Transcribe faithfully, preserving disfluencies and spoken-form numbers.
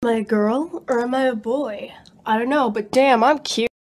Am I a girl or am I a boy? I don't know, but damn, I'm cute.